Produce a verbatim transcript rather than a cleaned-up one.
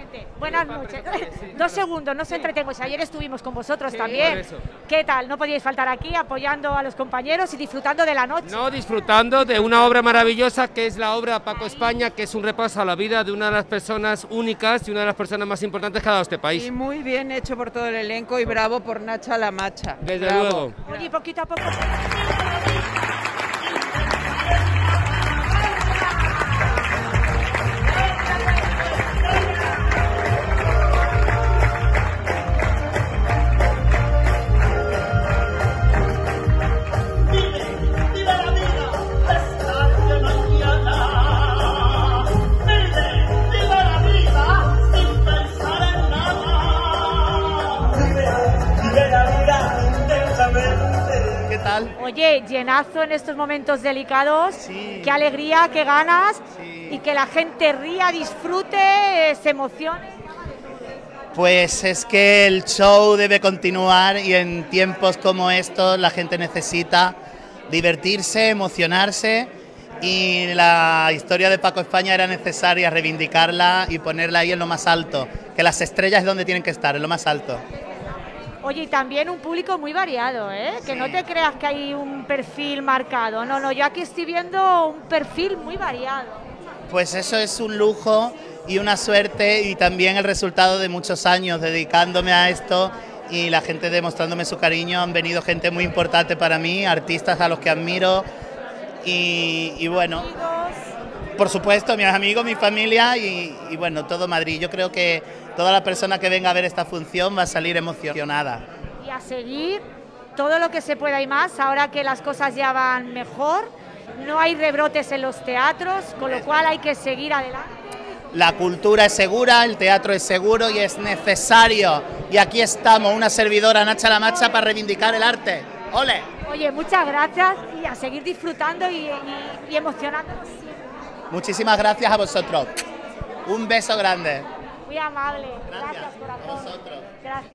Exactamente. Buenas noches. Dos segundos, no os entretengo. Ayer estuvimos con vosotros Sí, también. por eso. ¿Qué tal? No podíais faltar aquí apoyando a los compañeros y disfrutando de la noche. No, disfrutando de una obra maravillosa que es la obra Paco España, que es un repaso a la vida de una de las personas únicas y una de las personas más importantes que ha dado este país. Y muy bien hecho por todo el elenco y bravo por Nacha La Macha. Desde Bravo. luego. Oye, poquito a poco. ¿Qué tal? Oye, llenazo en estos momentos delicados. Sí. Qué alegría, qué ganas. Sí. Y que la gente ría, disfrute, se emocione. Pues es que el show debe continuar y en tiempos como estos la gente necesita divertirse, emocionarse y la historia de Paco España era necesaria reivindicarla y ponerla ahí en lo más alto, que las estrellas es donde tienen que estar, en lo más alto. Oye, y también un público muy variado, ¿eh? Que no te creas que hay un perfil marcado. No, no, yo aquí estoy viendo un perfil muy variado. Pues eso es un lujo y una suerte y también el resultado de muchos años dedicándome a esto y la gente demostrándome su cariño. Han venido gente muy importante para mí, artistas a los que admiro y, y bueno, por supuesto, mis amigos, mi familia y, y bueno, todo Madrid. Yo creo que toda la persona que venga a ver esta función va a salir emocionada. Y a seguir todo lo que se pueda y más, ahora que las cosas ya van mejor, no hay rebrotes en los teatros, con lo cual hay que seguir adelante. La cultura es segura, el teatro es seguro y es necesario. Y aquí estamos, una servidora, Nacha La Macha, para reivindicar el arte. ¡Ole! Oye, muchas gracias y a seguir disfrutando y, y, y emocionándonos siempre. Muchísimas gracias a vosotros. Un beso grande. Muy amable. Gracias. Gracias, corazón. A vosotros. Gracias.